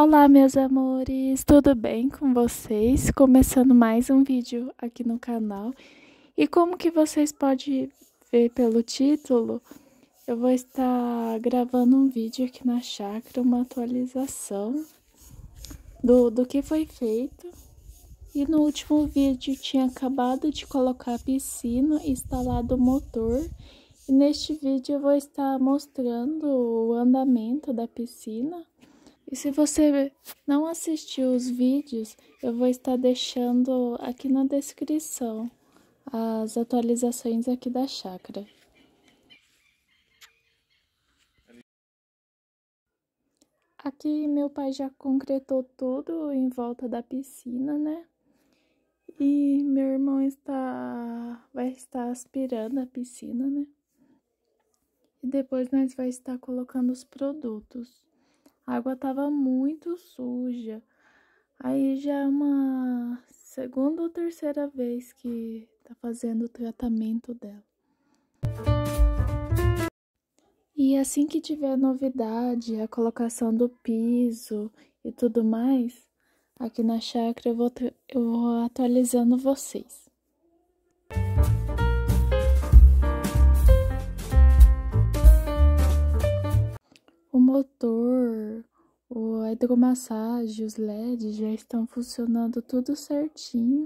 Olá, meus amores, tudo bem com vocês? Começando mais um vídeo aqui no canal. E como que vocês podem ver pelo título, eu vou estar gravando um vídeo aqui na chácara, uma atualização do que foi feito. E no último vídeo tinha acabado de colocar a piscina, instalado o motor. E neste vídeo eu vou estar mostrando o andamento da piscina. E se você não assistiu os vídeos, eu vou estar deixando aqui na descrição as atualizações aqui da chácara. Aqui meu pai já concretou tudo em volta da piscina, né? E meu irmão vai estar aspirando a piscina, né? E depois nós vai estar colocando os produtos. A água tava muito suja. Aí já é uma segunda ou terceira vez que tá fazendo o tratamento dela. E assim que tiver novidade, a colocação do piso e tudo mais, aqui na chácara eu vou atualizando vocês. O motor, a hidromassagem, os LEDs já estão funcionando tudo certinho.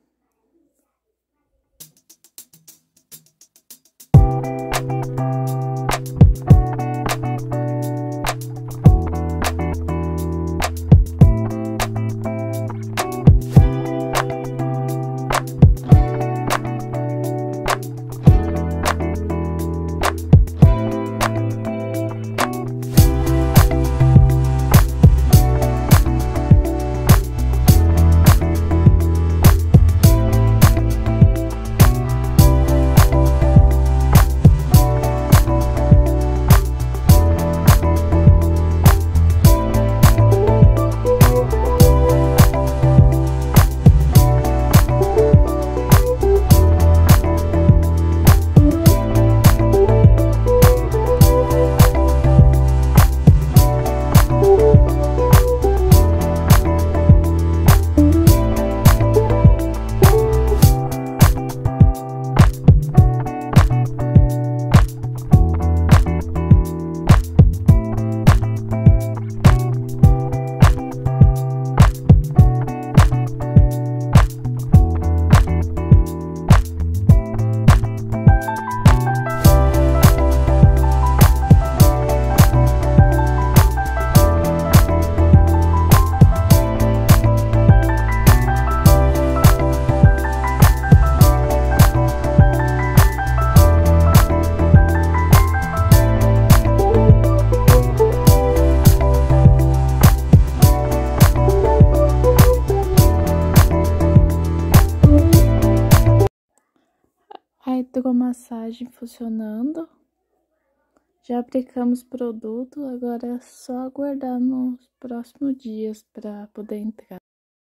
A hidromassagem funcionando. Já aplicamos produto, agora é só aguardar nos próximos dias para poder entrar.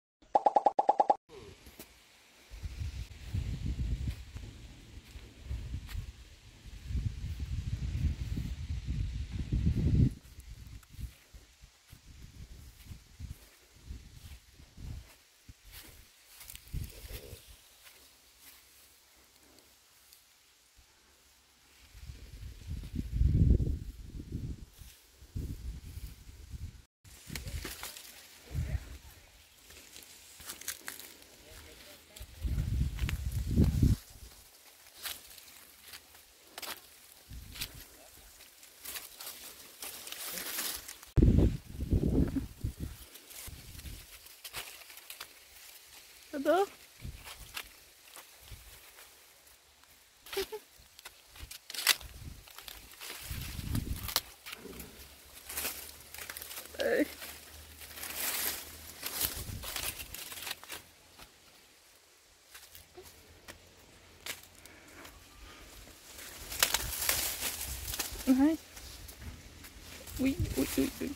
Tudo? Ai. Ui, ui, ui, ui.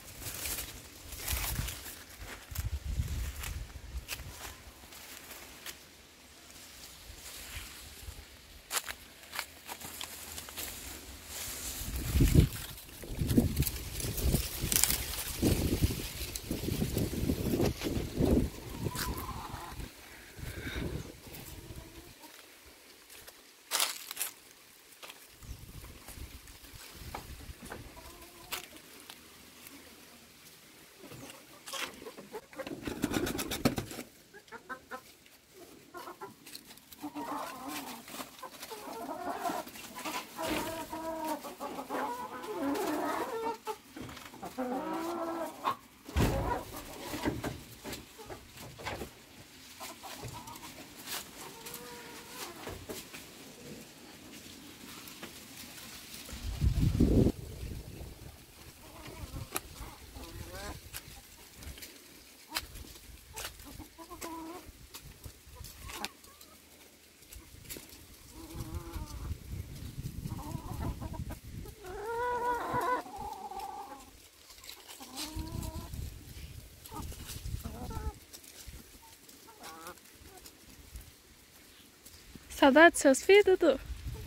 Saudade dos seus filhos, Dudu?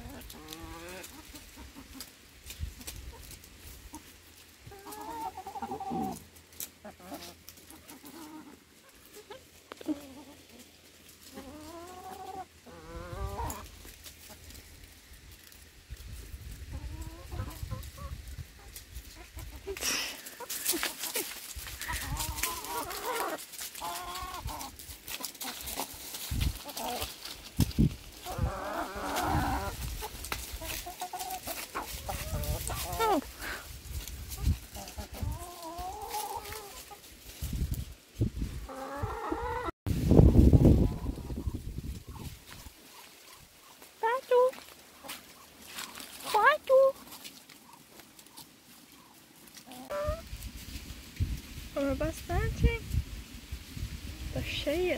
Comeu bastante, hein? Tá cheia.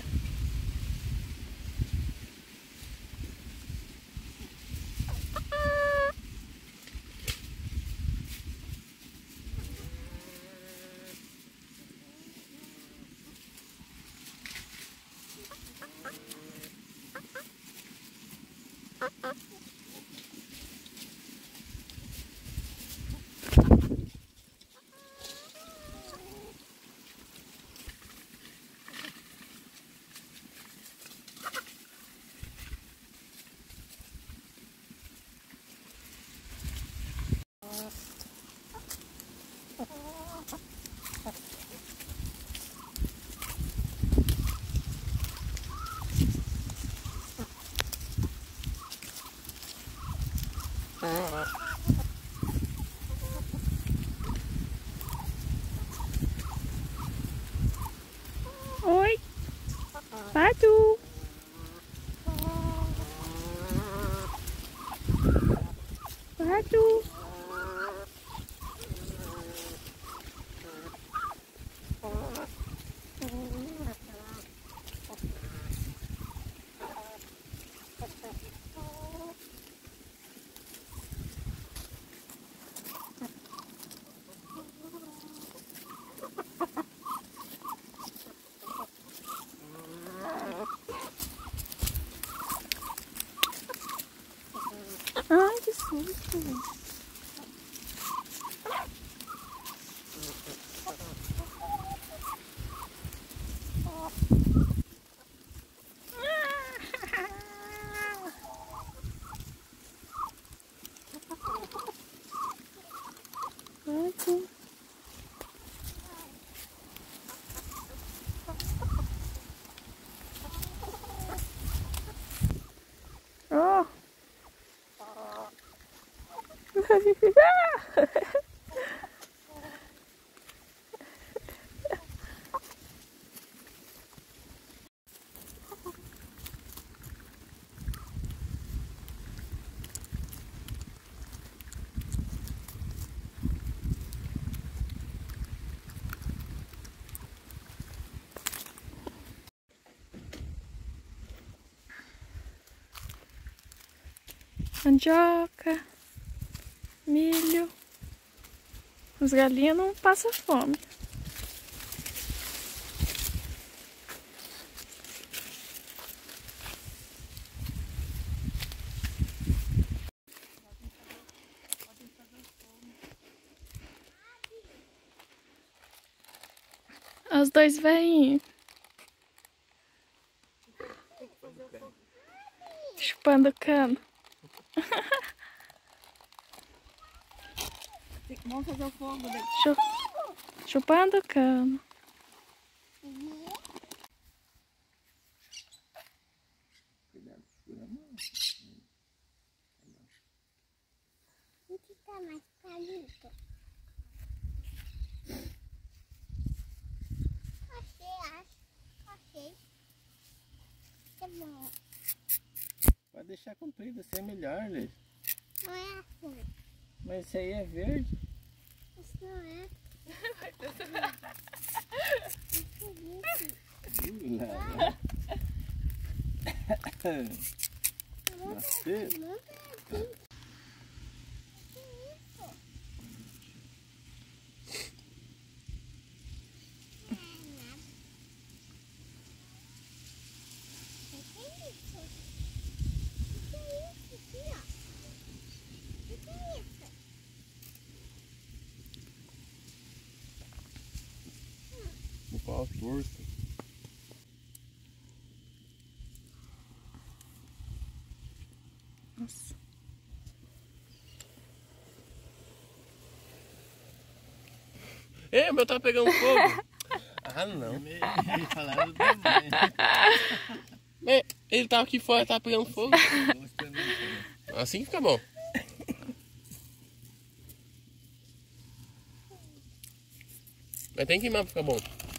Oi, Pato. Pato. Ai, que susto. Pato. Oh. Mandioca, milho. As galinhas não passam fome. Os dois velhinhos chupando cano. Vamos fazer o fogo daí. Chupando cano. O que tá mais palito? Achei. Tá bom. Pode deixar comprido, assim é melhor, Liz. Não é assim. Mas isso aí é verde. Isso não é. Lá. Nascer. Não é assim. Ó, torto. Nossa. Ei, o meu tá pegando fogo. Ah, não. Falaram também. Ele tava aqui fora, tava pegando fogo. Assim fica bom. Mas tem que queimar pra ficar bom.